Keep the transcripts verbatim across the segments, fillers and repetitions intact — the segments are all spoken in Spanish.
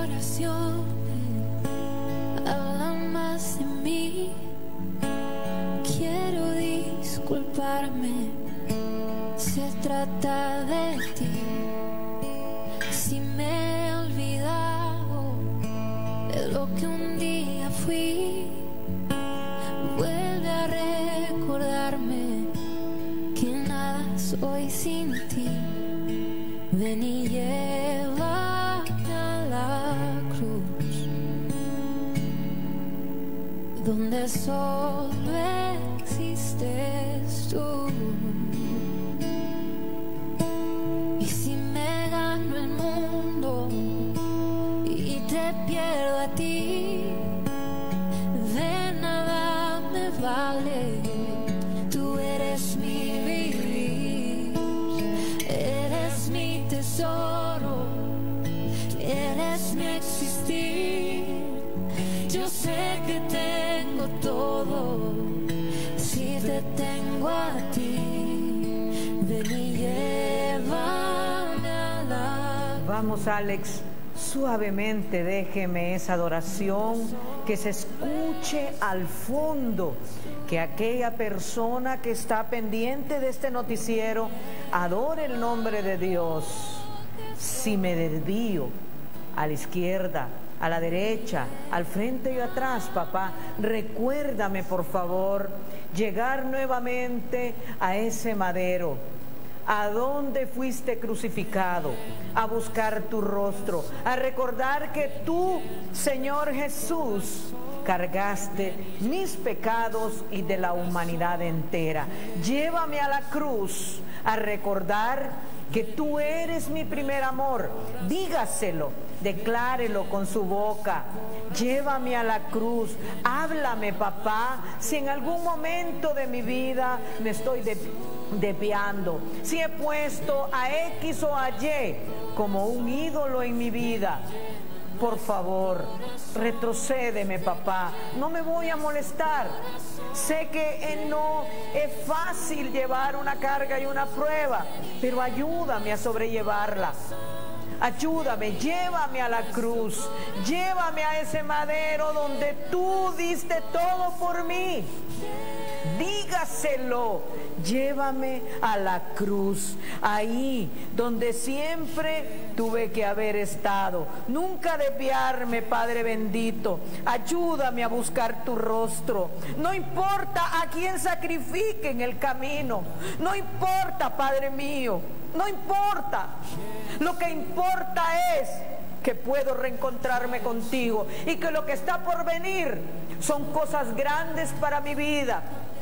oraciones hablan más de mí. Quiero disculparme, se trata de ti. Si me he olvidado de lo que un día fui, vuelve a recordarme que nada soy sin ti. Ven y llévame a la cruz, donde solo existes tú. Y si me gano el mundo y te pierdo a ti, de nada me vale. Tú eres mi vivir, eres mi tesoro, eres mi existir. Yo sé que tengo todo si te tengo a ti. Ven y llévame a la... Vamos, Alex, suavemente déjeme esa adoración, que se escuche al fondo, que aquella persona que está pendiente de este noticiero adore el nombre de Dios. Si me desvío a la izquierda, a la derecha, al frente y atrás, papá, recuérdame por favor llegar nuevamente a ese madero, a donde fuiste crucificado, a buscar tu rostro, a recordar que tú, Señor Jesús, cargaste mis pecados y de la humanidad entera. Llévame a la cruz a recordar que tú eres mi primer amor. Dígaselo, declárelo con su boca. Llévame a la cruz. Háblame, papá, si en algún momento de mi vida me estoy de, desviando, si he puesto a X o a Y como un ídolo en mi vida. Por favor, retrocédeme, papá. No me voy a molestar. Sé que no es fácil llevar una carga y una prueba, pero ayúdame a sobrellevarla. Ayúdame, llévame a la cruz, llévame a ese madero donde tú diste todo por mí. Dígaselo, llévame a la cruz, ahí donde siempre tuve que haber estado. Nunca desviarme, Padre bendito. Ayúdame a buscar tu rostro. No importa a quién sacrifique en el camino, no importa, Padre mío, no importa. Lo que importa es que puedo reencontrarme contigo y que lo que está por venir son cosas grandes para mi vida,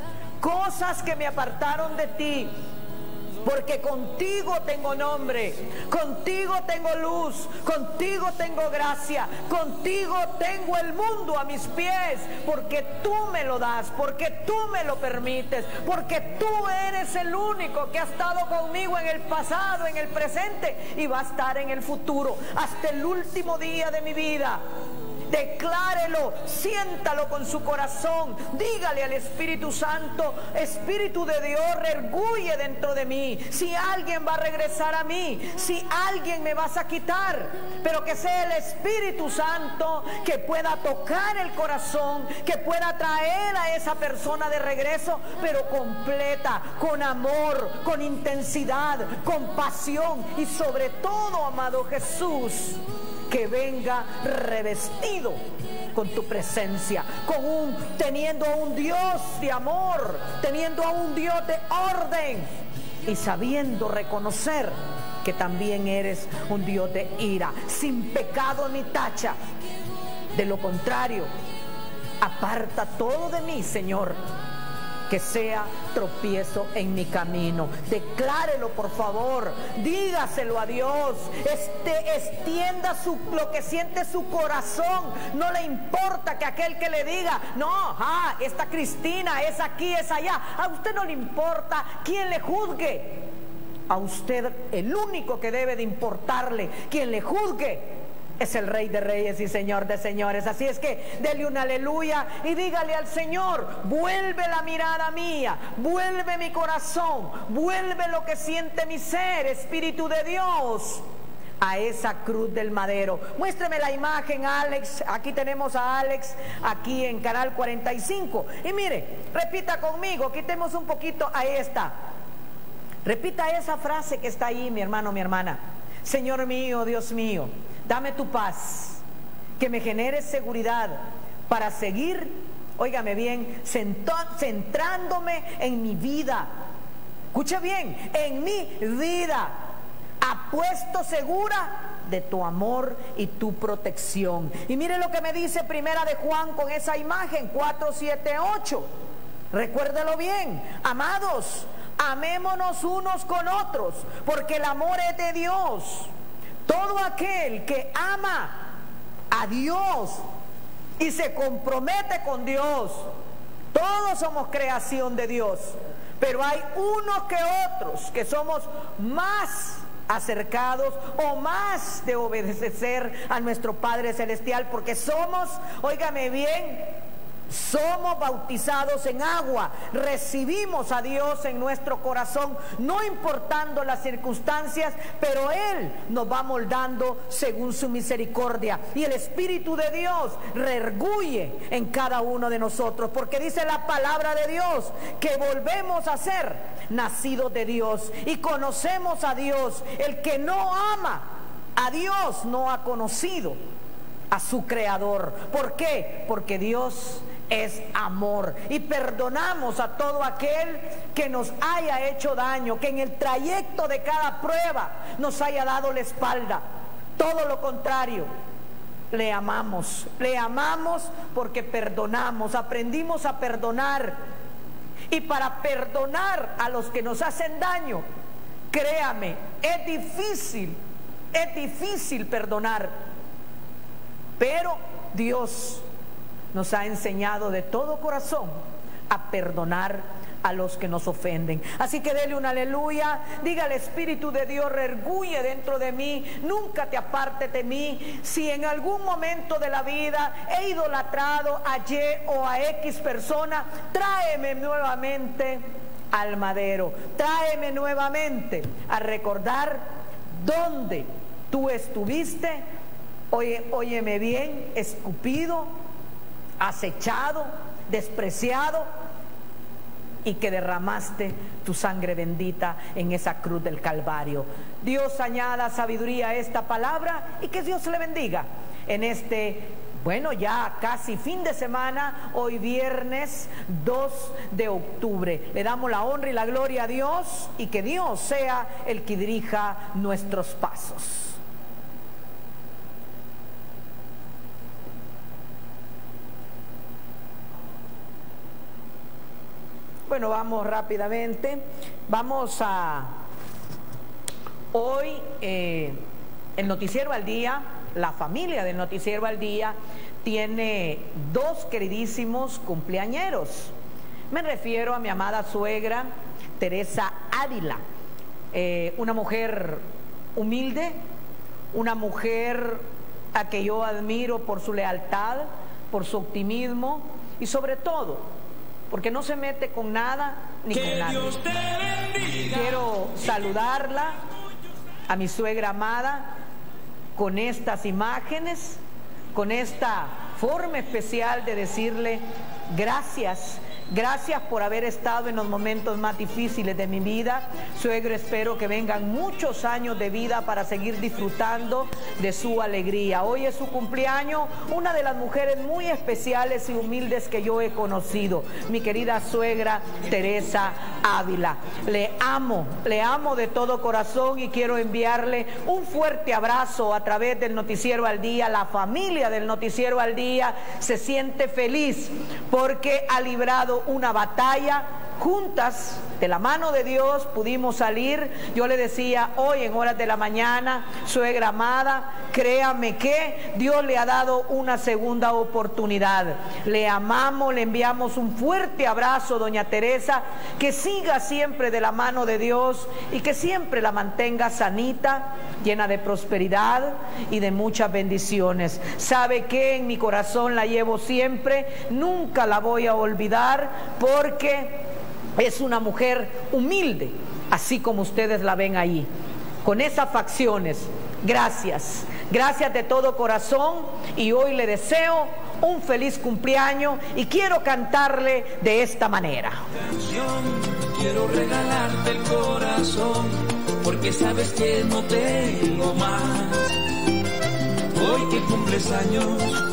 cosas que me apartaron de ti, porque contigo tengo nombre, contigo tengo luz, contigo tengo gracia, contigo tengo el mundo a mis pies, porque tú me lo das, porque tú me lo permites, porque tú eres el único que ha estado conmigo en el pasado, en el presente y va a estar en el futuro, hasta el último día de mi vida. Declárelo, siéntalo con su corazón, dígale al Espíritu Santo: Espíritu de Dios, reerguye dentro de mí. Si alguien va a regresar a mí, si alguien me vas a quitar, pero que sea el Espíritu Santo que pueda tocar el corazón, que pueda traer a esa persona de regreso, pero completa, con amor, con intensidad, con pasión y sobre todo, amado Jesús, que venga revestido con tu presencia, con un, teniendo a un Dios de amor, teniendo a un Dios de orden y sabiendo reconocer que también eres un Dios de ira, sin pecado ni tacha. De lo contrario, aparta todo de mí, Señor, que sea tropiezo en mi camino. Declárelo, por favor, dígaselo a Dios, este, extienda su, lo que siente su corazón. No le importa que aquel que le diga: no, ah, esta Cristina es aquí, es allá. A usted no le importa quien le juzgue. A usted el único que debe de importarle, quien le juzgue, es el Rey de Reyes y Señor de Señores. Así es que dele un aleluya y dígale al Señor: vuelve la mirada mía, vuelve mi corazón, vuelve lo que siente mi ser, Espíritu de Dios. a esa cruz del madero. Muéstrame la imagen, Alex. Aquí tenemos a Alex, aquí en Canal cuarenta y cinco. Y mire, repita conmigo, quitemos un poquito, ahí está. Repita esa frase que está ahí, mi hermano, mi hermana. Señor mío, Dios mío, dame tu paz, que me genere seguridad para seguir, óigame bien, centrándome en mi vida. Escuche bien, en mi vida, apuesto segura de tu amor y tu protección. Y mire lo que me dice Primera de Juan con esa imagen, cuatro, siete, ocho. Recuérdelo bien, amados, amémonos unos con otros, porque el amor es de Dios. Todo aquel que ama a Dios y se compromete con Dios, todos somos creación de Dios, pero hay unos que otros que somos más acercados o más de obedecer a nuestro Padre Celestial, porque somos, óigame bien, somos bautizados en agua, recibimos a Dios en nuestro corazón, no importando las circunstancias, pero Él nos va moldando según su misericordia, y el Espíritu de Dios reerguye en cada uno de nosotros, porque dice la palabra de Dios que volvemos a ser nacidos de Dios y conocemos a Dios. El que no ama a Dios no ha conocido a su Creador. ¿Por qué? Porque Dios es amor, y perdonamos a todo aquel que nos haya hecho daño, que en el trayecto de cada prueba nos haya dado la espalda. Todo lo contrario, le amamos, le amamos porque perdonamos, aprendimos a perdonar. Y para perdonar a los que nos hacen daño, créame, es difícil, es difícil perdonar, pero Dios nos ha enseñado de todo corazón a perdonar a los que nos ofenden. Así que dele un aleluya, diga: el Espíritu de Dios reerguye dentro de mí, nunca te apartes de mí. Si en algún momento de la vida he idolatrado a Y o a X persona, tráeme nuevamente al madero, tráeme nuevamente a recordar dónde tú estuviste, oye, óyeme bien, escupido, acechado, despreciado, y que derramaste tu sangre bendita en esa cruz del Calvario. Dios añada sabiduría a esta palabra, y que Dios le bendiga en este, bueno, ya casi fin de semana, hoy viernes dos de octubre. Le damos la honra y la gloria a Dios, y que Dios sea el que dirija nuestros pasos. Bueno, vamos rápidamente. Vamos a hoy eh, el Noticiero al Día, la familia del Noticiero al Día tiene dos queridísimos cumpleañeros. Me refiero a mi amada suegra Teresa Ávila, eh, una mujer humilde, una mujer a que yo admiro por su lealtad, por su optimismo, y sobre todo porque no se mete con nada ni con nadie. Quiero saludarla, a mi suegra amada, con estas imágenes, con esta forma especial de decirle gracias. Gracias por haber estado en los momentos más difíciles de mi vida. Suegro, espero que vengan muchos años de vida para seguir disfrutando de su alegría. Hoy es su cumpleaños, una de las mujeres muy especiales y humildes que yo he conocido, mi querida suegra Teresa Ávila. Le amo, le amo de todo corazón, y quiero enviarle un fuerte abrazo a través del Noticiero al Día. La familia del Noticiero al Día se siente feliz porque ha librado una batalla. Juntas, de la mano de Dios, pudimos salir. Yo le decía hoy en horas de la mañana: suegra amada, créame que Dios le ha dado una segunda oportunidad. Le amamos, le enviamos un fuerte abrazo, doña Teresa, que siga siempre de la mano de Dios y que siempre la mantenga sanita, llena de prosperidad y de muchas bendiciones. Sabe que en mi corazón la llevo siempre, nunca la voy a olvidar, porque es una mujer humilde, así como ustedes la ven ahí, con esas facciones, gracias, gracias de todo corazón, y hoy le deseo un feliz cumpleaños y quiero cantarle de esta manera. Quiero regalarte el corazón, porque sabes que no tengo más. Hoy que cumples años,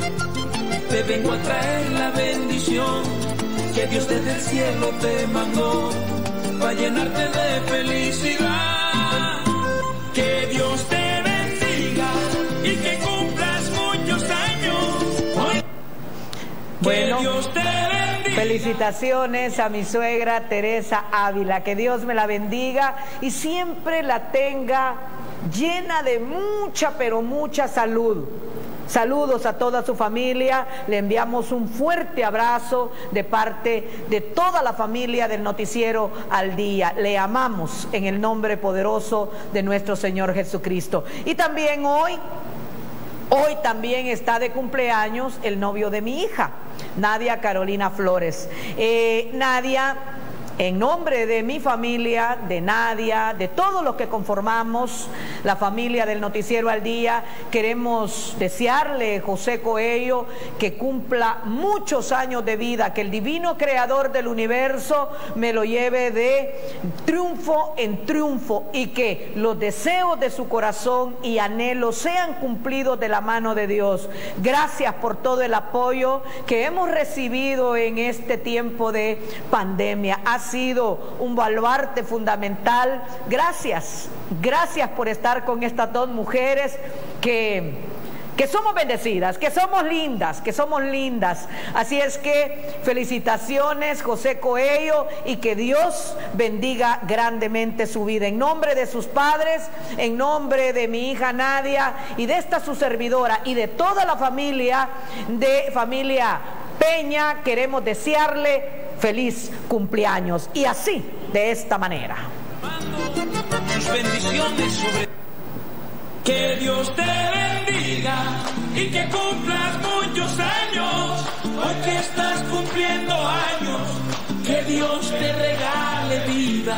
te vengo a traer la bendición que Dios desde el cielo te mandó, para llenarte de felicidad. Que Dios te bendiga y que cumplas muchos años. Bueno, que Dios te bendiga. Felicitaciones a mi suegra Teresa Ávila, que Dios me la bendiga y siempre la tenga llena de mucha, pero mucha salud. Saludos a toda su familia, le enviamos un fuerte abrazo de parte de toda la familia del Noticiero al Día. Le amamos en el nombre poderoso de nuestro Señor Jesucristo. Y también hoy, hoy también está de cumpleaños el novio de mi hija, Nadia Carolina Flores. Eh, Nadia, en nombre de mi familia, de Nadia, de todos los que conformamos la familia del Noticiero al Día, queremos desearle, José Coello, que cumpla muchos años de vida, que el divino creador del universo me lo lleve de triunfo en triunfo y que los deseos de su corazón y anhelos sean cumplidos de la mano de Dios. Gracias por todo el apoyo que hemos recibido en este tiempo de pandemia. Ha sido un baluarte fundamental. Gracias, gracias por estar con estas dos mujeres que, que somos bendecidas, que somos lindas, que somos lindas. Así es que felicitaciones, José Coello, y que Dios bendiga grandemente su vida. En nombre de sus padres, en nombre de mi hija Nadia y de esta su servidora y de toda la familia de familia Peña, queremos desearle feliz cumpleaños y así, de esta manera. Sus bendiciones sobre que Dios te bendiga y que cumplas muchos años. Hoy que estás cumpliendo años, que Dios te regale vida.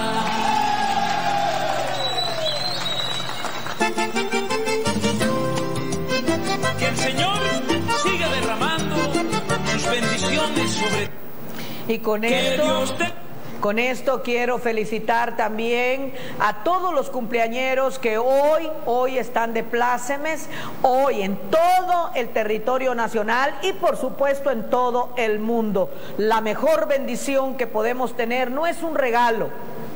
Que el Señor siga derramando sus bendiciones sobre ti. Y con esto, con esto quiero felicitar también a todos los cumpleañeros que hoy, hoy están de plácemes, hoy en todo el territorio nacional y por supuesto en todo el mundo. La mejor bendición que podemos tener no es un regalo,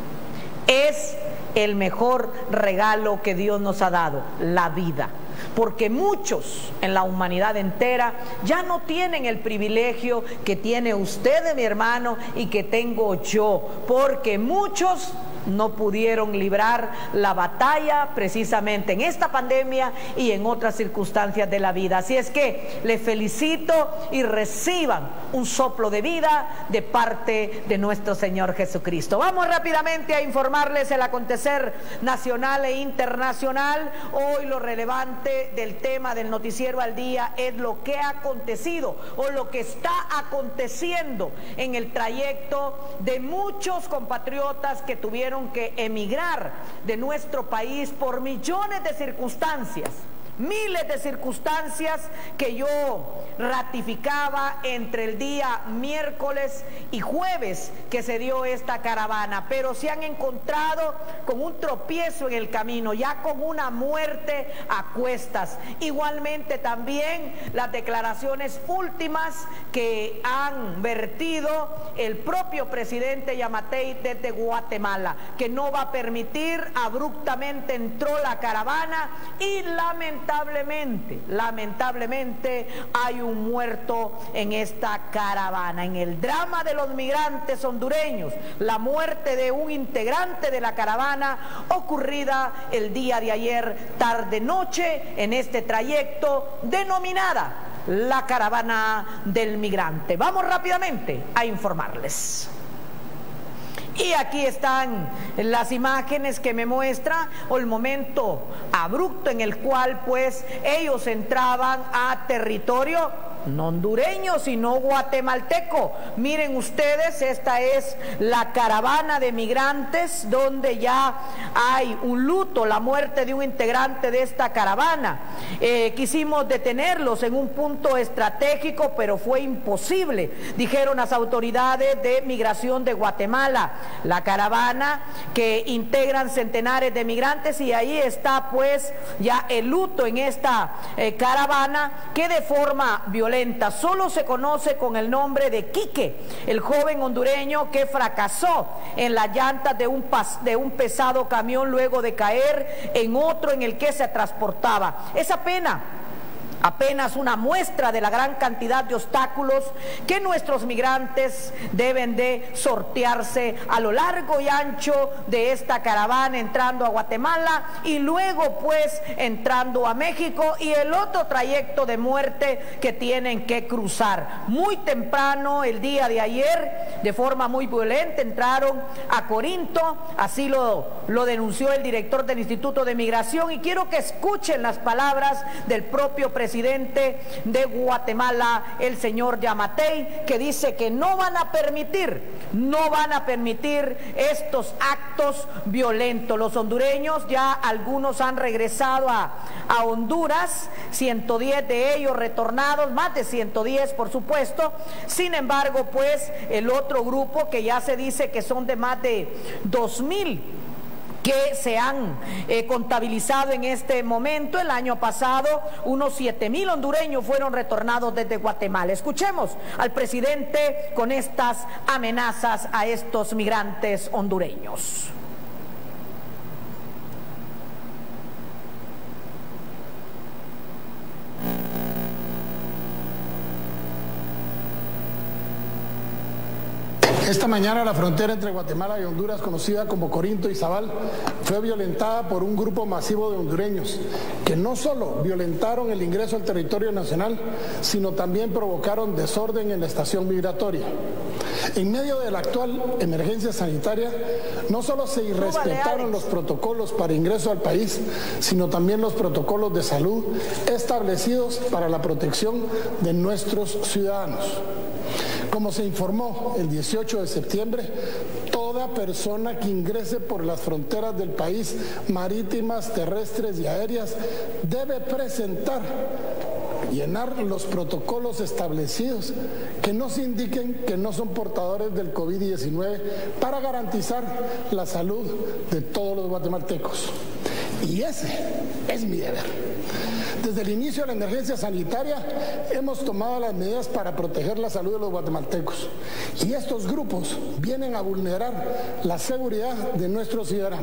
es el mejor regalo que Dios nos ha dado, la vida. Porque muchos en la humanidad entera ya no tienen el privilegio que tiene usted, mi hermano, y que tengo yo, porque muchos no pudieron librar la batalla precisamente en esta pandemia y en otras circunstancias de la vida. Así es que les felicito y reciban un soplo de vida de parte de nuestro Señor Jesucristo. Vamos rápidamente a informarles el acontecer nacional e internacional. Hoy lo relevante del tema del Noticiero al Día es lo que ha acontecido o lo que está aconteciendo en el trayecto de muchos compatriotas que tuvieron que emigrar de nuestro país por millones de circunstancias, miles de circunstancias que yo ratificaba entre el día miércoles y jueves que se dio esta caravana, pero se han encontrado con un tropiezo en el camino, ya con una muerte a cuestas. Igualmente también las declaraciones últimas que han vertido el propio presidente Yamatei desde Guatemala, que no va a permitir, abruptamente entró la caravana y lamentablemente, lamentablemente hay un muerto en esta caravana. En el drama de los migrantes hondureños, la muerte de un integrante de la caravana ocurrida el día de ayer tarde-noche en este trayecto denominada la caravana del migrante. Vamos rápidamente a informarles. Y aquí están las imágenes que me muestra el momento abrupto en el cual pues ellos entraban a territorio no hondureño, sino guatemalteco. Miren ustedes, esta es la caravana de migrantes donde ya hay un luto, la muerte de un integrante de esta caravana. Eh, quisimos detenerlos en un punto estratégico, pero fue imposible, dijeron las autoridades de migración de Guatemala. La caravana que integran centenares de migrantes, y ahí está pues ya el luto en esta eh, caravana, que de forma violenta solo se conoce con el nombre de Quique, el joven hondureño que fracasó en las llantas de un, pas, de un pesado camión luego de caer en otro en el que se transportaba. Esa pena apenas una muestra de la gran cantidad de obstáculos que nuestros migrantes deben de sortearse a lo largo y ancho de esta caravana, entrando a Guatemala y luego pues entrando a México, y el otro trayecto de muerte que tienen que cruzar. Muy temprano el día de ayer, de forma muy violenta, entraron a Corinto, así lo, lo denunció el director del Instituto de Migración, y quiero que escuchen las palabras del propio presidente presidente de Guatemala, el señor Yamatei, que dice que no van a permitir, no van a permitir estos actos violentos. Los hondureños, ya algunos han regresado a, a Honduras, ciento diez de ellos retornados, más de ciento diez por supuesto. Sin embargo, pues el otro grupo, que ya se dice que son de más de dos mil, que se han eh, contabilizado en este momento. El año pasado unos siete mil hondureños fueron retornados desde Guatemala. Escuchemos al presidente con estas amenazas a estos migrantes hondureños. Esta mañana la frontera entre Guatemala y Honduras, conocida como Corinto y Zabal, fue violentada por un grupo masivo de hondureños que no solo violentaron el ingreso al territorio nacional, sino también provocaron desorden en la estación migratoria. En medio de la actual emergencia sanitaria, no solo se irrespetaron los protocolos para ingreso al país, sino también los protocolos de salud establecidos para la protección de nuestros ciudadanos. Como se informó el dieciocho de septiembre, toda persona que ingrese por las fronteras del país, marítimas, terrestres y aéreas, debe presentar, llenar los protocolos establecidos que nos indiquen que no son portadores del COVID diecinueve para garantizar la salud de todos los guatemaltecos. Y ese es mi deber. Desde el inicio de la emergencia sanitaria hemos tomado las medidas para proteger la salud de los guatemaltecos, y estos grupos vienen a vulnerar la seguridad de nuestros ciudadanos.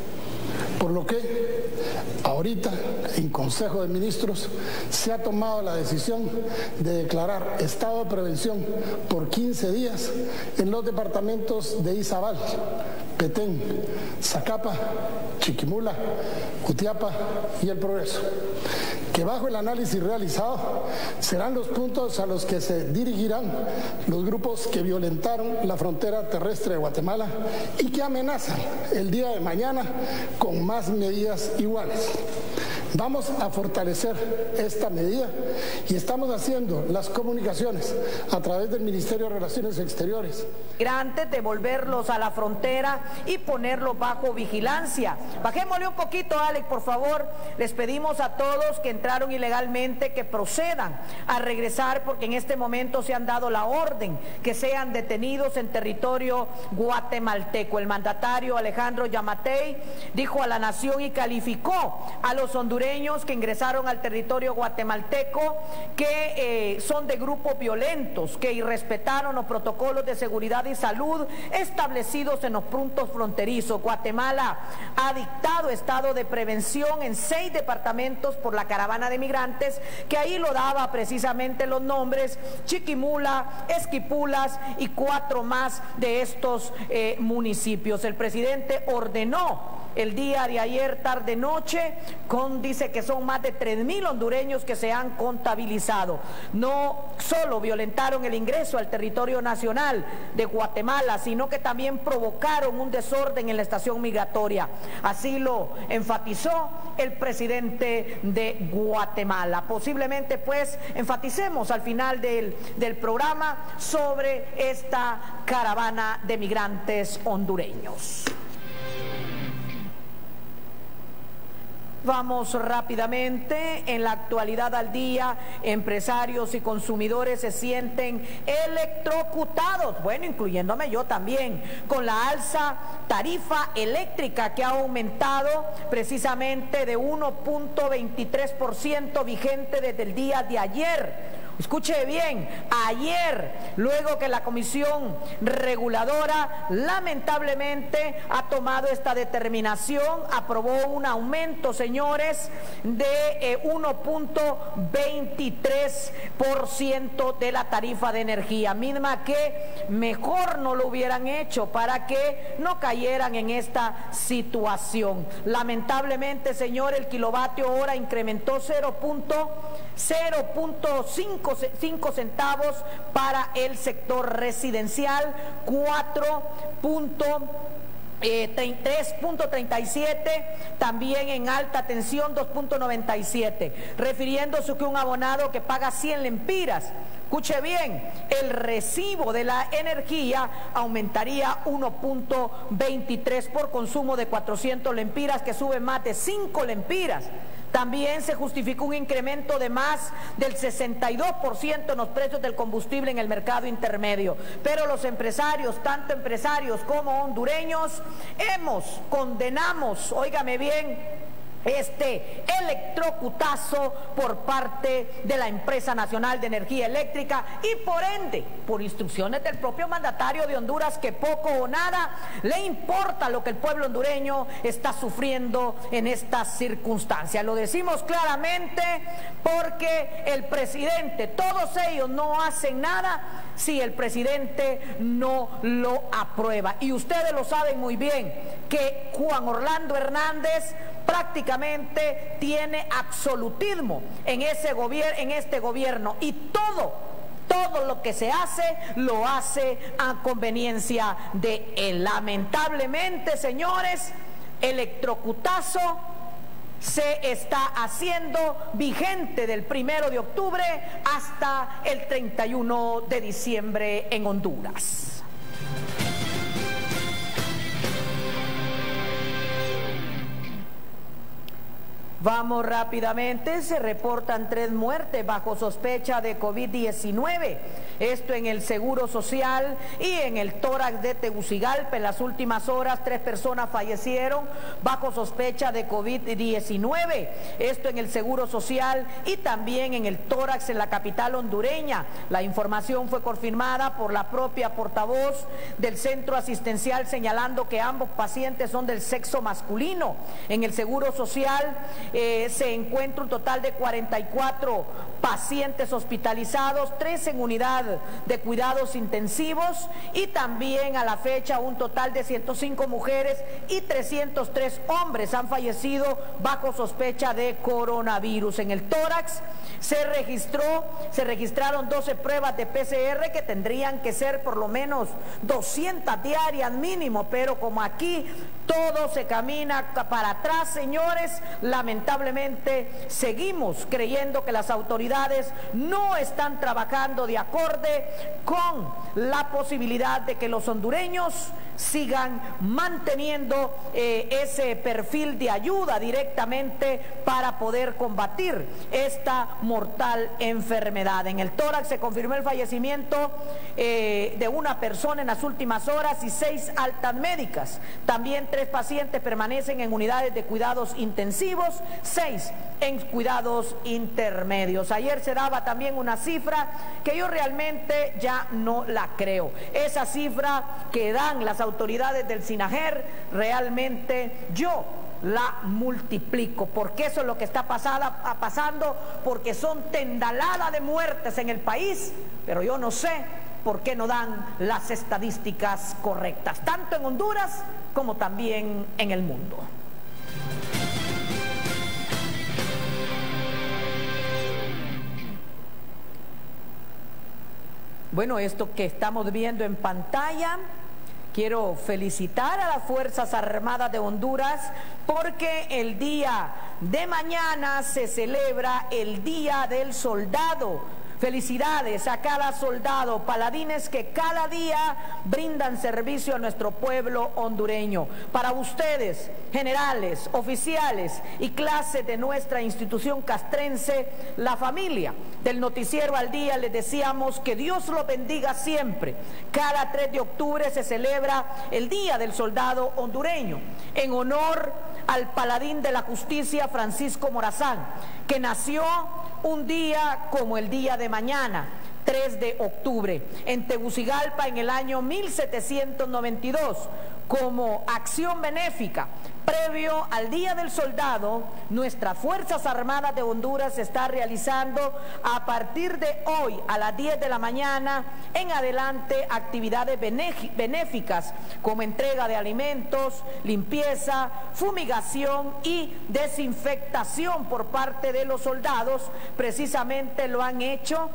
Por lo que ahorita en Consejo de Ministros se ha tomado la decisión de declarar estado de prevención por quince días en los departamentos de Izabal, Petén, Zacapa, Chiquimula, Jutiapa y El Progreso, que bajo el análisis realizado serán los puntos a los que se dirigirán los grupos que violentaron la frontera terrestre de Guatemala y que amenazan el día de mañana con más medidas iguales. Vamos a fortalecer esta medida y estamos haciendo las comunicaciones a través del Ministerio de Relaciones Exteriores. Migrantes, devolverlos a la frontera y ponerlos bajo vigilancia. Bajémosle un poquito, Alex, por favor. Les pedimos a todos que entraron ilegalmente que procedan a regresar, porque en este momento se han dado la orden que sean detenidos en territorio guatemalteco. El mandatario Alejandro Yamatei dijo a la nación y calificó a los hondureños que ingresaron al territorio guatemalteco que eh, son de grupos violentos, que irrespetaron los protocolos de seguridad y salud establecidos en los puntos fronterizos. Guatemala ha dictado estado de prevención en seis departamentos por la caravana de migrantes, que ahí lo daba precisamente los nombres: Chiquimula, Esquipulas y cuatro más de estos eh, municipios. El presidente ordenó el día de ayer, tarde, noche, con, dice que son más de tres mil hondureños que se han contabilizado. No solo violentaron el ingreso al territorio nacional de Guatemala, sino que también provocaron un desorden en la estación migratoria. Así lo enfatizó el presidente de Guatemala. Posiblemente pues enfaticemos al final del, del programa sobre esta caravana de migrantes hondureños. Vamos rápidamente. En la actualidad al día, empresarios y consumidores se sienten electrocutados, bueno, incluyéndome yo también, con la alza tarifa eléctrica que ha aumentado precisamente de uno punto veintitrés por ciento vigente desde el día de ayer. Escuche bien, ayer, luego que la Comisión Reguladora lamentablemente ha tomado esta determinación, aprobó un aumento, señores, de eh, uno punto veintitrés por ciento de la tarifa de energía, misma que mejor no lo hubieran hecho para que no cayeran en esta situación. Lamentablemente, señor, el kilovatio hora incrementó cero punto cinco centavos para el sector residencial, cuatro punto tres punto treinta y siete, también en alta tensión dos punto noventa y siete, refiriéndose que un abonado que paga cien lempiras, escuche bien, el recibo de la energía aumentaría uno punto veintitrés por consumo de cuatrocientos lempiras, que sube más de cinco lempiras. También se justificó un incremento de más del sesenta y dos por ciento en los precios del combustible en el mercado intermedio. Pero los empresarios, tanto empresarios como hondureños, hemos, condenamos, óigame bien, este electrocutazo por parte de la Empresa Nacional de Energía Eléctrica y por ende, por instrucciones del propio mandatario de Honduras, que poco o nada le importa lo que el pueblo hondureño está sufriendo en estas circunstancias. Lo decimos claramente porque el presidente, todos ellos no hacen nada si el presidente no lo aprueba. Y ustedes lo saben muy bien, que Juan Orlando Hernández prácticamente tiene absolutismo en ese gobierno, en este gobierno, y todo, todo lo que se hace, lo hace a conveniencia de él. Lamentablemente, señores, electrocutazo se está haciendo vigente del primero de octubre hasta el treinta y uno de diciembre en Honduras. Vamos rápidamente. Se reportan tres muertes bajo sospecha de COVID diecinueve. Esto en el Seguro Social y en el tórax de Tegucigalpa. En las últimas horas, tres personas fallecieron bajo sospecha de COVID diecinueve. Esto en el Seguro Social y también en el tórax en la capital hondureña. La información fue confirmada por la propia portavoz del centro asistencial, señalando que ambos pacientes son del sexo masculino. En el Seguro Social eh, se encuentra un total de cuarenta y cuatro pacientes hospitalizados, tres en unidad de cuidados intensivos, y también a la fecha un total de ciento cinco mujeres y trescientos tres hombres han fallecido bajo sospecha de coronavirus. En el tórax se registró, se registraron doce pruebas de P C R que tendrían que ser por lo menos doscientas diarias mínimo, pero como aquí todo se camina para atrás, señores, lamentablemente seguimos creyendo que las autoridades no están trabajando de acorde con la posibilidad de que los hondureños sigan manteniendo eh, ese perfil de ayuda directamente para poder combatir esta mortal enfermedad. En el tórax se confirmó el fallecimiento eh, de una persona en las últimas horas y seis altas médicas. También tres pacientes permanecen en unidades de cuidados intensivos, seis en cuidados intermedios. Ayer se daba también una cifra que yo realmente ya no la creo. Esa cifra que dan las autoridades del SINAGER, realmente yo la multiplico, porque eso es lo que está pasada, pasando, porque son tendaladas de muertes en el país, pero yo no sé por qué no dan las estadísticas correctas, tanto en Honduras como también en el mundo. Bueno, esto que estamos viendo en pantalla, quiero felicitar a las Fuerzas Armadas de Honduras porque el día de mañana se celebra el Día del Soldado. Felicidades a cada soldado, paladines que cada día brindan servicio a nuestro pueblo hondureño. Para ustedes, generales, oficiales y clases de nuestra institución castrense, la familia del Noticiero al Día, les deseamos que Dios los bendiga siempre. Cada tres de octubre se celebra el Día del Soldado Hondureño, en honor al paladín de la justicia Francisco Morazán, que nació un día como el día de mañana, tres de octubre, en Tegucigalpa en el año mil setecientos noventa y dos, como acción benéfica. Previo al Día del Soldado, nuestras Fuerzas Armadas de Honduras está realizando a partir de hoy a las diez de la mañana en adelante actividades benéficas como entrega de alimentos, limpieza, fumigación y desinfectación por parte de los soldados. Precisamente lo han hecho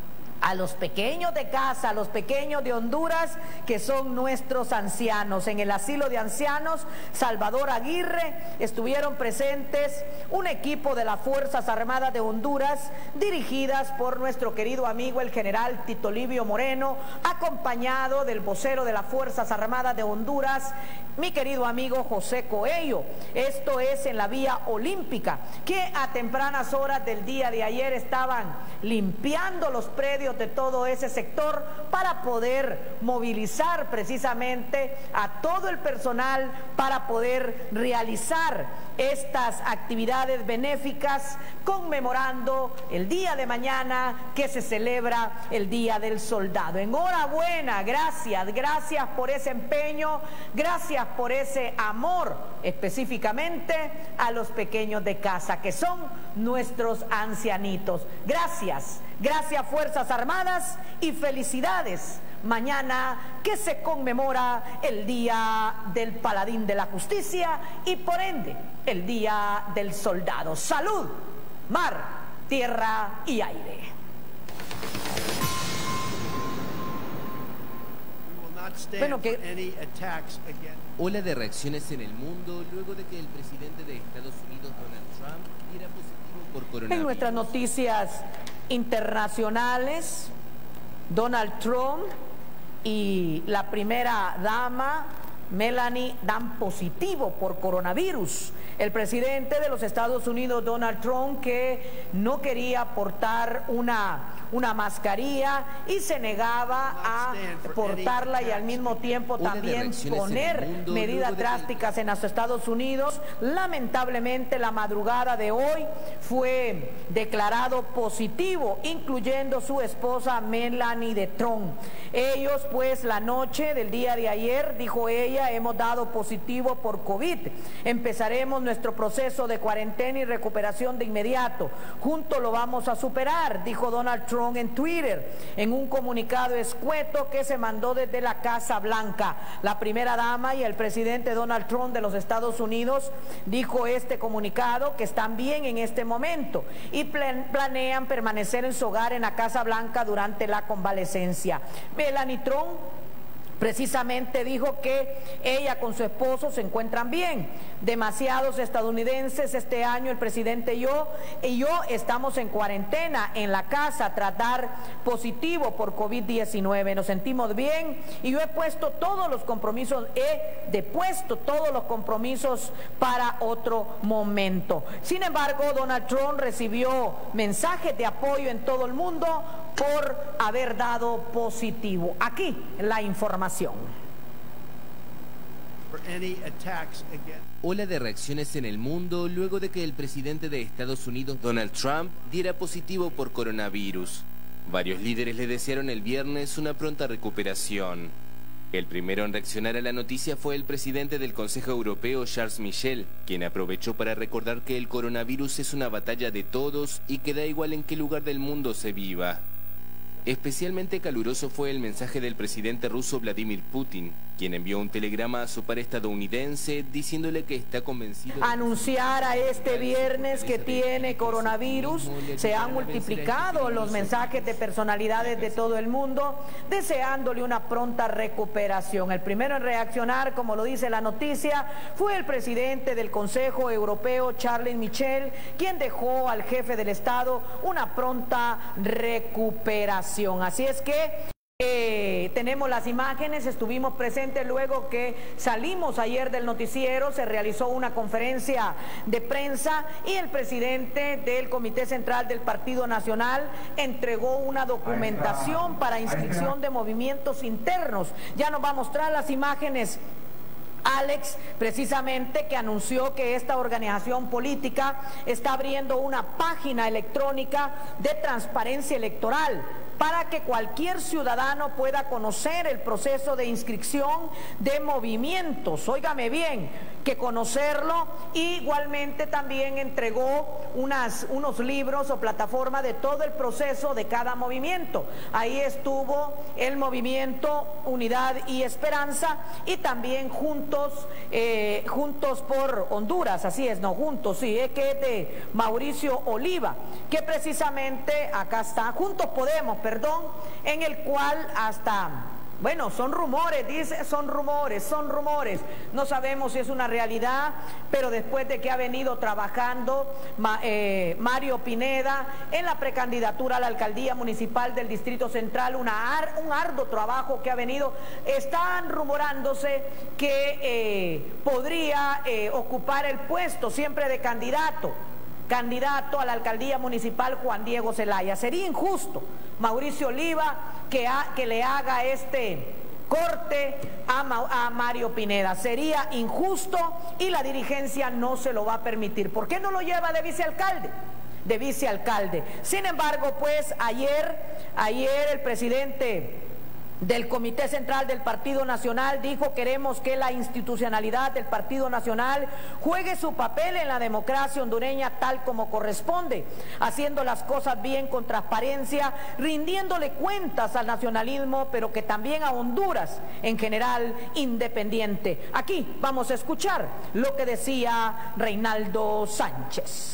a los pequeños de casa, a los pequeños de Honduras, que son nuestros ancianos. En el asilo de ancianos Salvador Aguirre estuvieron presentes un equipo de las Fuerzas Armadas de Honduras, dirigidas por nuestro querido amigo el general Tito Livio Moreno, acompañado del vocero de las Fuerzas Armadas de Honduras, mi querido amigo José Coello. Esto es en la vía olímpica, que a tempranas horas del día de ayer estaban limpiando los predios de todo ese sector para poder movilizar precisamente a todo el personal para poder realizar estas actividades benéficas conmemorando el día de mañana que se celebra el Día del Soldado. Enhorabuena, gracias, gracias por ese empeño, gracias por ese amor específicamente a los pequeños de casa, que son nuestros ancianitos. Gracias, gracias Fuerzas Armadas y felicidades. Mañana que se conmemora el Día del Paladín de la Justicia y por ende el Día del Soldado. Salud, mar, tierra y aire. Bueno, que... Ola de reacciones en el mundo luego de que el presidente de Estados Unidos, Donald Trump, diera positivo por coronavirus. En nuestras noticias internacionales, Donald Trump y la primera dama Melania dan positivo por coronavirus. El presidente de los Estados Unidos, Donald Trump, que no quería portar una, una mascarilla y se negaba a portarla y al mismo tiempo también poner medidas drásticas en los Estados Unidos. Lamentablemente, la madrugada de hoy fue declarado positivo, incluyendo su esposa Melania de Trump. Ellos, pues, la noche del día de ayer, dijo ella, hemos dado positivo por COVID. Empezaremos nuestro proceso de cuarentena y recuperación de inmediato. Juntos lo vamos a superar, dijo Donald Trump en Twitter, en un comunicado escueto que se mandó desde la Casa Blanca. La primera dama y el presidente Donald Trump de los Estados Unidos dijo este comunicado que están bien en este momento y planean permanecer en su hogar en la Casa Blanca durante la convalecencia. Melania Trump precisamente dijo que ella con su esposo se encuentran bien. Demasiados estadounidenses este año, el presidente y yo, y yo estamos en cuarentena en la casa tras dar positivo por COVID diecinueve. Nos sentimos bien y yo he puesto todos los compromisos, he depuesto todos los compromisos para otro momento. Sin embargo, Donald Trump recibió mensajes de apoyo en todo el mundo por haber dado positivo. Aquí la información. Ola de reacciones en el mundo luego de que el presidente de Estados Unidos, Donald Trump, diera positivo por coronavirus. Varios líderes le desearon el viernes una pronta recuperación. El primero en reaccionar a la noticia fue el presidente del Consejo Europeo, Charles Michel, quien aprovechó para recordar que el coronavirus es una batalla de todos y que da igual en qué lugar del mundo se viva. Especialmente caluroso fue el mensaje del presidente ruso Vladimir Putin, quien envió un telegrama a su par estadounidense diciéndole que está convencido de anunciara este viernes que tiene coronavirus. Se han multiplicado los mensajes de personalidades de todo el mundo deseándole una pronta recuperación. El primero en reaccionar, como lo dice la noticia, fue el presidente del Consejo Europeo, Charles Michel, quien dejó al jefe del Estado una pronta recuperación. Así es que Eh, tenemos las imágenes, estuvimos presentes luego que salimos ayer del noticiero, se realizó una conferencia de prensa y el presidente del Comité Central del Partido Nacional entregó una documentación para inscripción de movimientos internos. Ya nos va a mostrar las imágenes Alex, precisamente, que anunció que esta organización política está abriendo una página electrónica de transparencia electoral para que cualquier ciudadano pueda conocer el proceso de inscripción de movimientos. Óigame bien, que conocerlo. Igualmente también entregó unas, unos libros o plataforma de todo el proceso de cada movimiento. Ahí estuvo el movimiento Unidad y Esperanza y también Juntos, eh, Juntos por Honduras, así es, no, Juntos, sí, es que es de Mauricio Oliva, que precisamente acá está, Juntos Podemos, perdón, en el cual hasta... Bueno, son rumores, dice, son rumores, son rumores. No sabemos si es una realidad, pero después de que ha venido trabajando ma, eh, Mario Pineda en la precandidatura a la alcaldía municipal del Distrito Central, una ar, un arduo trabajo que ha venido, están rumorándose que eh, podría eh, ocupar el puesto siempre de candidato. candidato a la alcaldía municipal Juan Diego Zelaya. Sería injusto, Mauricio Oliva, que, ha, que le haga este corte a, Ma, a Mario Pineda. Sería injusto y la dirigencia no se lo va a permitir. ¿Por qué no lo lleva de vicealcalde? De vicealcalde. Sin embargo, pues ayer, ayer el presidente del Comité Central del Partido Nacional dijo: queremos que la institucionalidad del Partido Nacional juegue su papel en la democracia hondureña tal como corresponde, haciendo las cosas bien, con transparencia, rindiéndole cuentas al nacionalismo, pero que también a Honduras en general independiente. Aquí vamos a escuchar lo que decía Reinaldo Sánchez.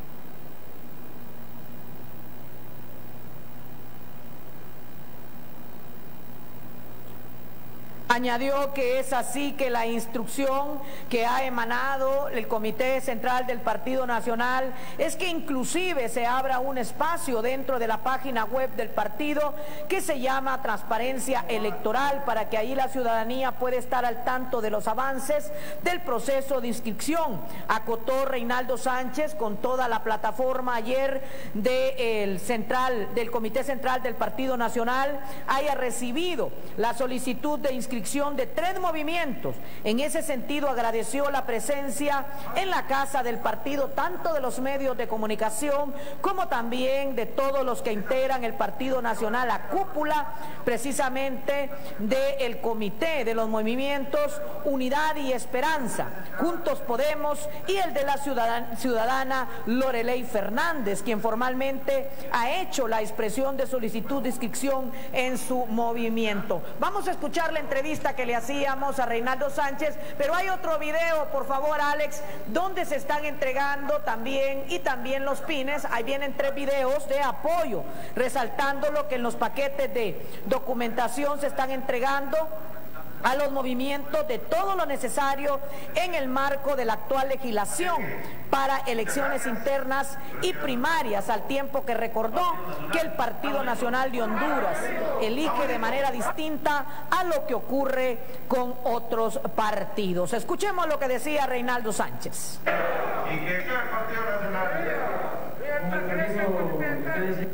Añadió que es así que la instrucción que ha emanado el Comité Central del Partido Nacional es que inclusive se abra un espacio dentro de la página web del partido que se llama Transparencia Electoral, para que ahí la ciudadanía pueda estar al tanto de los avances del proceso de inscripción. Acotó Reinaldo Sánchez con toda la plataforma ayer del central, del Comité Central del Partido Nacional haya recibido la solicitud de inscripción de tres movimientos. En ese sentido agradeció la presencia en la casa del partido tanto de los medios de comunicación como también de todos los que integran el Partido Nacional, la cúpula precisamente del comité de los movimientos Unidad y Esperanza, Juntos Podemos y el de la ciudadana, ciudadana Lorelei Fernández, quien formalmente ha hecho la expresión de solicitud de inscripción en su movimiento. Vamos a escuchar la entrevista que le hacíamos a Reinaldo Sánchez, pero hay otro video, por favor, Alex, donde se están entregando también y también los pines. Ahí vienen tres videos de apoyo, resaltando lo que en los paquetes de documentación se están entregando a los movimientos de todo lo necesario en el marco de la actual legislación para elecciones internas y primarias, al tiempo que recordó que el Partido Nacional de Honduras elige de manera distinta a lo que ocurre con otros partidos. Escuchemos lo que decía Reinaldo Sánchez. Y que el Partido Nacional...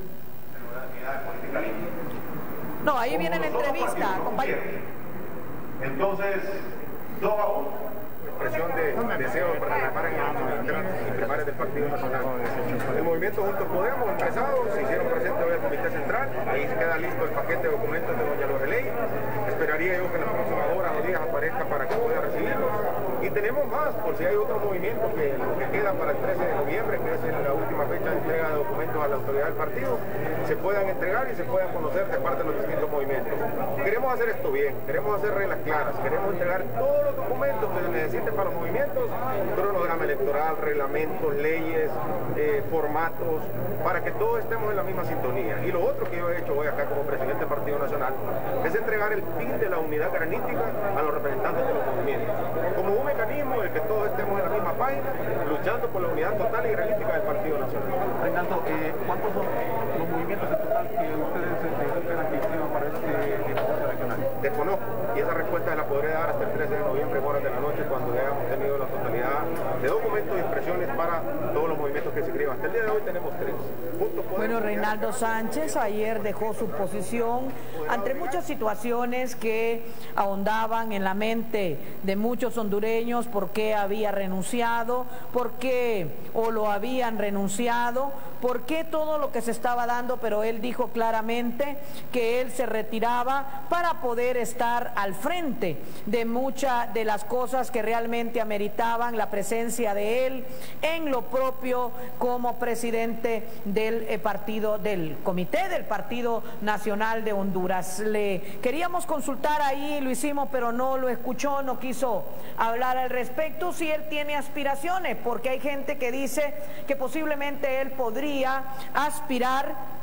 No, ahí viene la entrevista, compañero. Entonces, dos a uno. Expresión de deseo de participar en las internas y primarias del Partido Nacional. El movimiento Juntos Podemos, empezado, se hicieron presentes hoy al Comité Central. Ahí se queda listo el paquete de documentos de doña Lorelei. Esperaría yo que en las próximas horas o días aparezca para que pueda recibirlos. Y tenemos más, por si hay otro movimiento que, que queda para el trece de noviembre, que es la última fecha de entrega de documentos a la autoridad del partido, se puedan entregar y se puedan conocer de parte de los distintos movimientos. Queremos hacer esto bien, queremos hacer reglas claras, queremos entregar todos los documentos que se necesiten para los movimientos, cronograma electoral, reglamentos, leyes, eh, formatos, para que todos estemos en la misma sintonía. Y lo otro que yo he hecho hoy acá como presidente del Partido Nacional es entregar el pin de la unidad granítica a los representantes de los movimientos, como un mecanismo de que todos estemos en la misma página, luchando por la unidad total y granítica del Partido Nacional. Reinaldo, eh, ¿cuántos son los movimientos en total que ustedes se garantizaron para este negocio regional? Desconozco, y esa respuesta la podré dar hasta el trece de noviembre en horas de la noche, cuando hayamos tenido la totalidad de documentos y expresiones para todos los movimientos que se inscriban. Hasta el día de hoy tenemos tres. Bueno, Reinaldo Sánchez ayer dejó su posición ante muchas situaciones que ahondaban en la mente de muchos hondureños, por qué había renunciado, por qué o lo habían renunciado, por qué todo lo que se estaba dando, pero él dijo claramente que él se retiraba para poder estar al frente de muchas de las cosas que realmente ameritaban la presencia de él en lo propio como presidente del eh, partido, del comité del Partido Nacional de Honduras. Le queríamos consultar ahí, lo hicimos, pero no lo escuchó, no quiso hablar al respecto, si él tiene aspiraciones, porque hay gente que dice que posiblemente él podría aspirar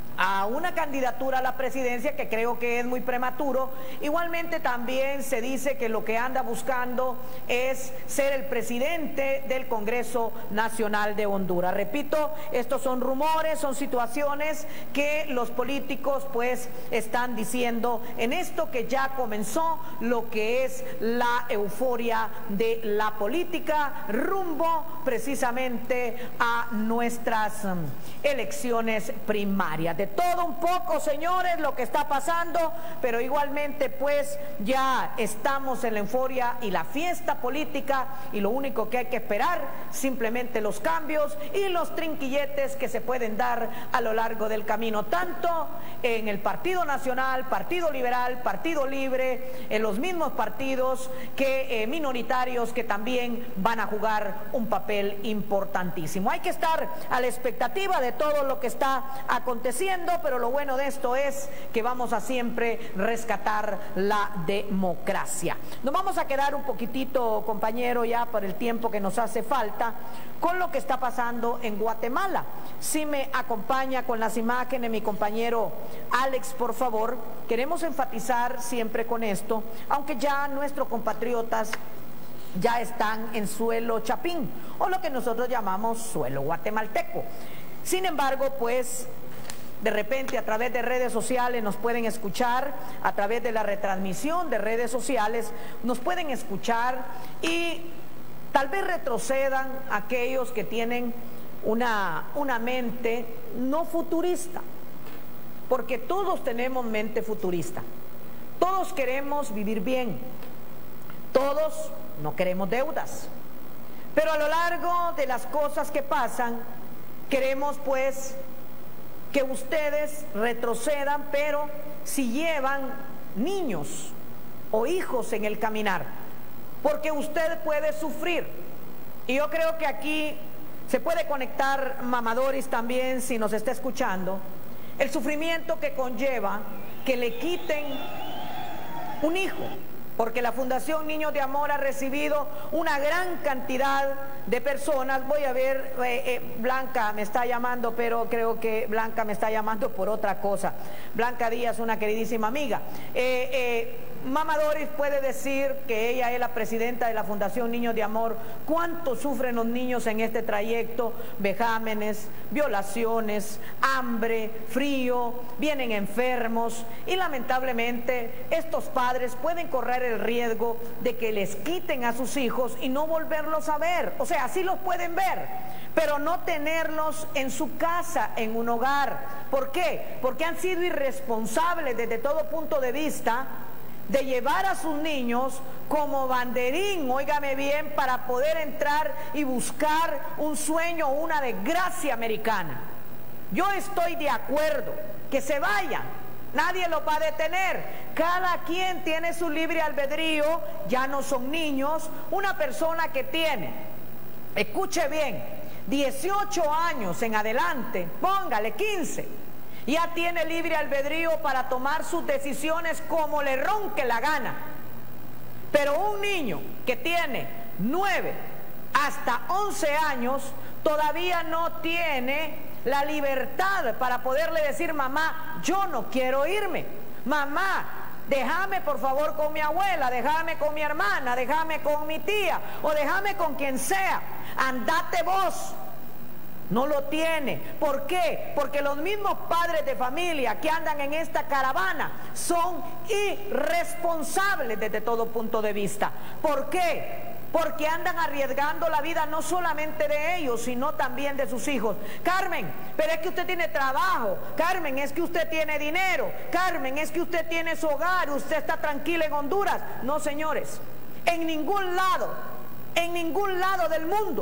a una candidatura a la presidencia, que creo que es muy prematuro. Igualmente también se dice que lo que anda buscando es ser el presidente del Congreso Nacional de Honduras. Repito, estos son rumores, son situaciones que los políticos pues están diciendo en esto que ya comenzó lo que es la euforia de la política rumbo precisamente a nuestras um, elecciones primarias. De todo un poco, señores, lo que está pasando, pero igualmente pues ya estamos en la euforia y la fiesta política, y lo único que hay que esperar simplemente los cambios y los trinquilletes que se pueden dar a lo largo del camino, tanto en el Partido Nacional, Partido Liberal, Partido Libre, en los mismos partidos que eh, minoritarios, que también van a jugar un papel importantísimo. Hay que estar a la expectativa de todo lo que está aconteciendo, pero lo bueno de esto es que vamos a siempre rescatar la democracia. Nos vamos a quedar un poquitito, compañero, ya por el tiempo que nos hace falta, con lo que está pasando en Guatemala. Si me acompaña con las imágenes mi compañero Alex, por favor. Queremos enfatizar siempre con esto, aunque ya nuestros compatriotas ya están en suelo chapín, o lo que nosotros llamamos suelo guatemalteco. Sin embargo, pues de repente a través de redes sociales nos pueden escuchar, a través de la retransmisión de redes sociales nos pueden escuchar, y tal vez retrocedan aquellos que tienen una, una mente no futurista, porque todos tenemos mente futurista, todos queremos vivir bien, todos no queremos deudas, pero a lo largo de las cosas que pasan queremos pues que ustedes retrocedan, pero si llevan niños o hijos en el caminar, porque usted puede sufrir. Y yo creo que aquí se puede conectar Mamadoris también, si nos está escuchando, el sufrimiento que conlleva que le quiten un hijo, porque la Fundación Niños de Amor ha recibido una gran cantidad de personas. Voy a ver, eh, eh, Blanca me está llamando, pero creo que Blanca me está llamando por otra cosa. Blanca Díaz, una queridísima amiga. Eh, eh, Mama Doris puede decir que ella es la presidenta de la Fundación Niños de Amor. ¿Cuánto sufren los niños en este trayecto? Vejámenes, violaciones, hambre, frío, vienen enfermos, y lamentablemente estos padres pueden correr el riesgo de que les quiten a sus hijos y no volverlos a ver. O sea, sí los pueden ver, pero no tenerlos en su casa, en un hogar. ¿Por qué? Porque han sido irresponsables desde todo punto de vista de llevar a sus niños como banderín, óigame bien, para poder entrar y buscar un sueño o una desgracia americana. Yo estoy de acuerdo que se vayan, nadie los va a detener, cada quien tiene su libre albedrío, ya no son niños. Una persona que tiene, escuche bien, dieciocho años en adelante, póngale quince, ya tiene libre albedrío para tomar sus decisiones como le ronque la gana. Pero un niño que tiene nueve hasta once años todavía no tiene la libertad para poderle decir: mamá, yo no quiero irme, mamá, déjame por favor con mi abuela, déjame con mi hermana, déjame con mi tía o déjame con quien sea, andate vos. No lo tiene. ¿Por qué? Porque los mismos padres de familia que andan en esta caravana son irresponsables desde todo punto de vista. ¿Por qué? Porque andan arriesgando la vida no solamente de ellos, sino también de sus hijos. Carmen, pero es que usted tiene trabajo. Carmen, es que usted tiene dinero. Carmen, es que usted tiene su hogar, usted está tranquila en Honduras. No, señores, en ningún lado, en ningún lado del mundo,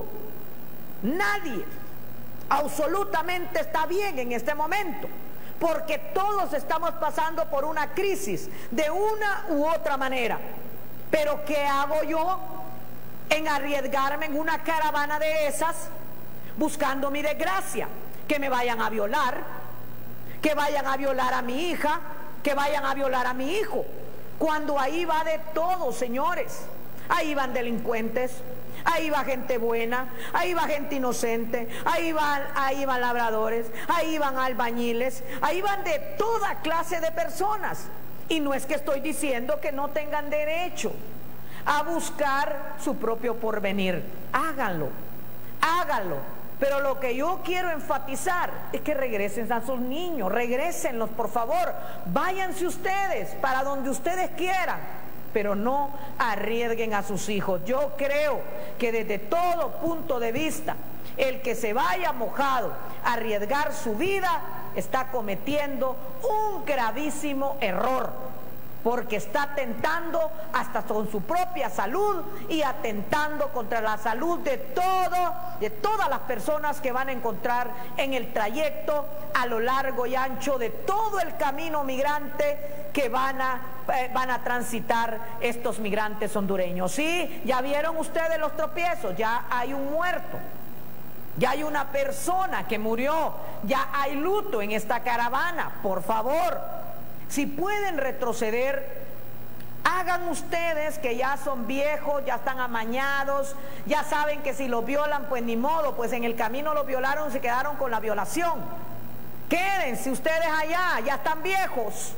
nadie absolutamente está bien en este momento, porque todos estamos pasando por una crisis de una u otra manera. Pero ¿qué hago yo en arriesgarme en una caravana de esas buscando mi desgracia? Que me vayan a violar, que vayan a violar a mi hija, que vayan a violar a mi hijo, cuando ahí va de todo, señores. Ahí van delincuentes, ahí va gente buena, ahí va gente inocente, ahí van, ahí van labradores, ahí van albañiles, ahí van de toda clase de personas. Y no es que estoy diciendo que no tengan derecho a buscar su propio porvenir. Háganlo, háganlo. Pero lo que yo quiero enfatizar es que regresen a sus niños, regrésenlos por favor, váyanse ustedes para donde ustedes quieran, pero no arriesguen a sus hijos. Yo creo que desde todo punto de vista, el que se vaya mojado a arriesgar su vida está cometiendo un gravísimo error, porque está atentando hasta con su propia salud y atentando contra la salud de todo, de todas las personas que van a encontrar en el trayecto a lo largo y ancho de todo el camino migrante que van a, eh, van a transitar estos migrantes hondureños. Sí, ya vieron ustedes los tropiezos, ya hay un muerto, ya hay una persona que murió, ya hay luto en esta caravana. Por favor, si pueden retroceder, hagan ustedes, que ya son viejos, ya están amañados, ya saben que si los violan, pues ni modo, pues en el camino los violaron, se quedaron con la violación. Quédense ustedes allá, ya están viejos.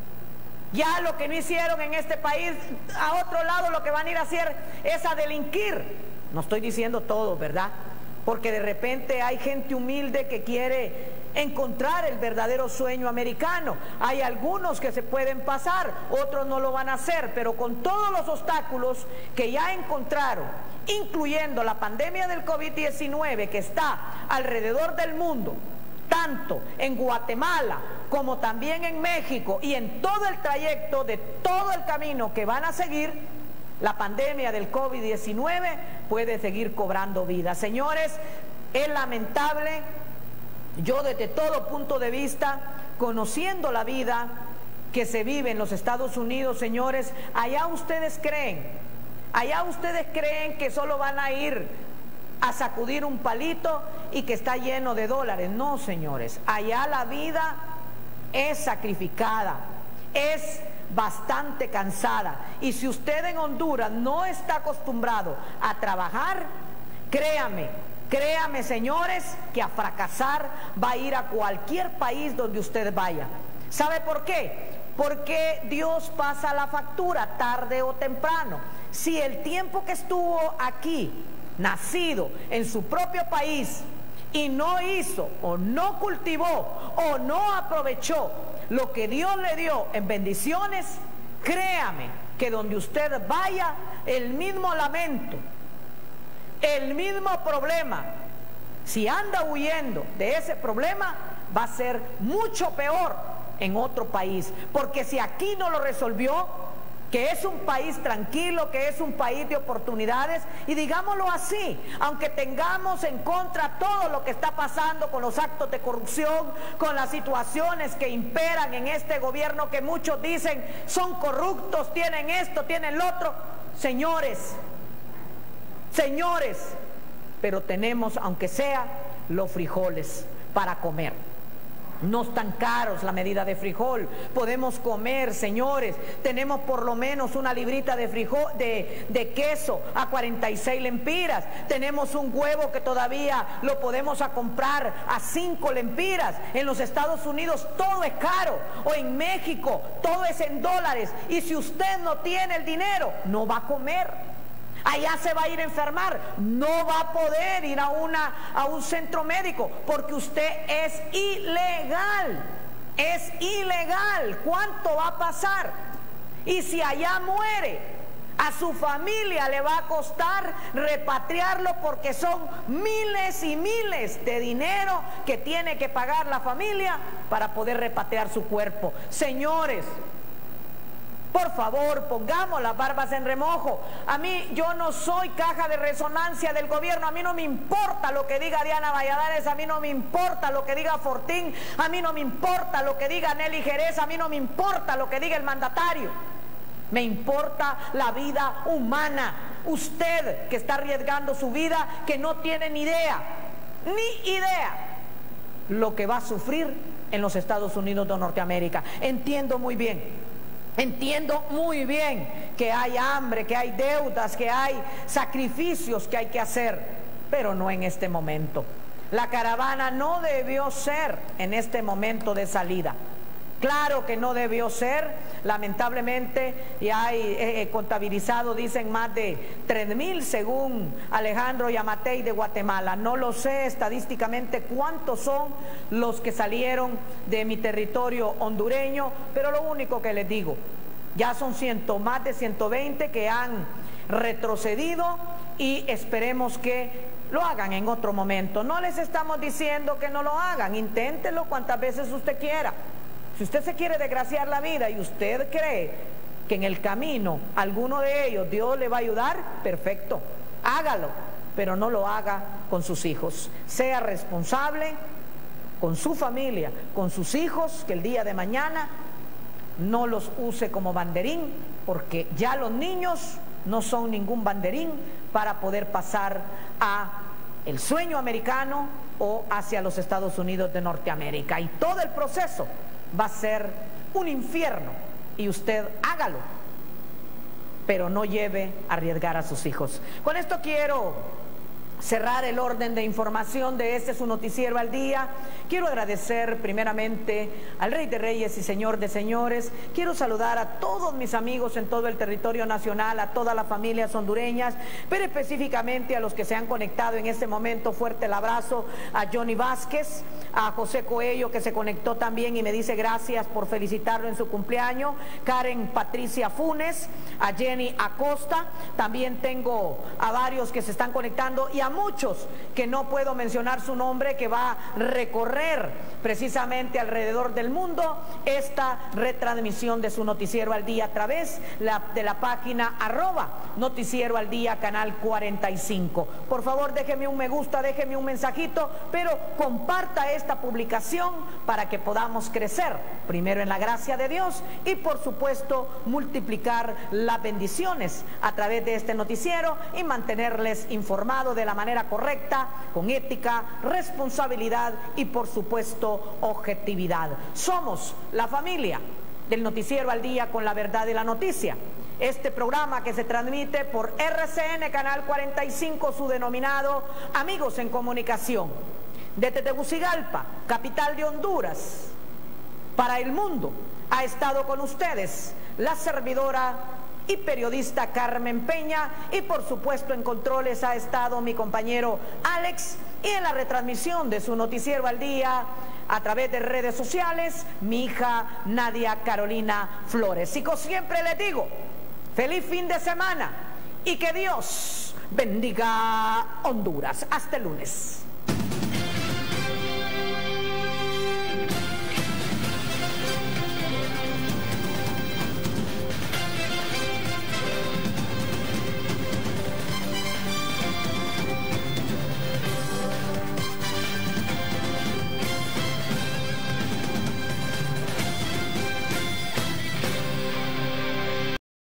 Ya lo que no hicieron en este país, a otro lado lo que van a ir a hacer es a delinquir. No estoy diciendo todo, ¿verdad? Porque de repente hay gente humilde que quiere encontrar el verdadero sueño americano. Hay algunos que se pueden pasar, otros no lo van a hacer, pero con todos los obstáculos que ya encontraron, incluyendo la pandemia del COVID diecinueve que está alrededor del mundo, tanto en Guatemala como también en México, y en todo el trayecto de todo el camino que van a seguir, la pandemia del COVID diecinueve puede seguir cobrando vida. Señores, es lamentable. Yo desde todo punto de vista, conociendo la vida que se vive en los Estados Unidos, señores, allá ustedes creen, allá ustedes creen que solo van a ir a sacudir un palito y que está lleno de dólares. No, señores, allá la vida es sacrificada, es bastante cansada. Y si usted en Honduras no está acostumbrado a trabajar, créame, Créame, señores, que a fracasar va a ir a cualquier país donde usted vaya. ¿Sabe por qué? Porque Dios pasa la factura tarde o temprano. Si el tiempo que estuvo aquí, nacido en su propio país, y no hizo o no cultivó o no aprovechó lo que Dios le dio en bendiciones, créame que donde usted vaya, el mismo lamento, el mismo problema, si anda huyendo de ese problema, va a ser mucho peor en otro país. Porque si aquí no lo resolvió, que es un país tranquilo, que es un país de oportunidades, y digámoslo así, aunque tengamos en contra todo lo que está pasando con los actos de corrupción, con las situaciones que imperan en este gobierno, que muchos dicen son corruptos, tienen esto, tienen lo otro, señores, Señores, pero tenemos, aunque sea, los frijoles para comer. No están caros la medida de frijol, podemos comer, señores. Tenemos por lo menos una librita de frijol, de, de queso a cuarenta y seis lempiras. Tenemos un huevo que todavía lo podemos a comprar a cinco lempiras. En los Estados Unidos todo es caro, o en México todo es en dólares, y si usted no tiene el dinero, no va a comer. Allá se va a ir a enfermar, no va a poder ir a, una, a un centro médico porque usted es ilegal, es ilegal. ¿Cuánto va a pasar? Y si allá muere, a su familia le va a costar repatriarlo porque son miles y miles de dinero que tiene que pagar la familia para poder repatriar su cuerpo. Señores, por favor, pongamos las barbas en remojo. A mí, yo no soy caja de resonancia del gobierno. A mí no me importa lo que diga Diana Valladares, a mí no me importa lo que diga Fortín, a mí no me importa lo que diga Nelly Jerez, a mí no me importa lo que diga el mandatario. Me importa la vida humana. Usted que está arriesgando su vida, que no tiene ni idea, ni idea lo que va a sufrir en los Estados Unidos de Norteamérica. Entiendo muy bien. Entiendo muy bien que hay hambre, que hay deudas, que hay sacrificios que hay que hacer, pero no en este momento. La caravana no debió ser en este momento de salida. Claro que no debió ser, lamentablemente, y hay eh, contabilizado, dicen, más de tres mil según Alejandro Yamatei de Guatemala. No lo sé estadísticamente cuántos son los que salieron de mi territorio hondureño, pero lo único que les digo, ya son ciento, más de ciento veinte que han retrocedido y esperemos que lo hagan en otro momento. No les estamos diciendo que no lo hagan, inténtenlo cuantas veces usted quiera. Si usted se quiere desgraciar la vida y usted cree que en el camino alguno de ellos Dios le va a ayudar, perfecto, hágalo, pero no lo haga con sus hijos. Sea responsable con su familia, con sus hijos, que el día de mañana no los use como banderín, porque ya los niños no son ningún banderín para poder pasar a el sueño americano o hacia los Estados Unidos de Norteamérica. Y todo el proceso va a ser un infierno y usted hágalo, pero no lleve a arriesgar a sus hijos. Con esto quiero cerrar el orden de información de este su noticiero al día. Quiero agradecer primeramente al Rey de Reyes y Señor de Señores. Quiero saludar a todos mis amigos en todo el territorio nacional, a todas las familias hondureñas, pero específicamente a los que se han conectado en este momento. Fuerte el abrazo a Johnny Vázquez, a José Coello, que se conectó también y me dice gracias por felicitarlo en su cumpleaños, Karen Patricia Funes, a Jenny Acosta. También tengo a varios que se están conectando y a muchos que no puedo mencionar su nombre, que va a recorrer precisamente alrededor del mundo esta retransmisión de su noticiero al día a través la, de la página arroba noticiero al día canal cuarenta y cinco. Por favor, déjeme un me gusta, déjeme un mensajito, pero comparta esta publicación para que podamos crecer primero en la gracia de Dios y por supuesto multiplicar las bendiciones a través de este noticiero y mantenerles informados de la manera correcta, con ética, responsabilidad y por supuesto objetividad. Somos la familia del noticiero al día con la verdad de la noticia. Este programa que se transmite por R C N Canal cuarenta y cinco, su denominado Amigos en Comunicación. Desde Tegucigalpa, capital de Honduras, para el mundo, ha estado con ustedes la servidora y periodista Carmen Peña, y por supuesto en controles ha estado mi compañero Alex, y en la retransmisión de su noticiero al día a través de redes sociales mi hija Nadia Carolina Flores. Y como siempre les digo, feliz fin de semana y que Dios bendiga Honduras. Hasta el lunes.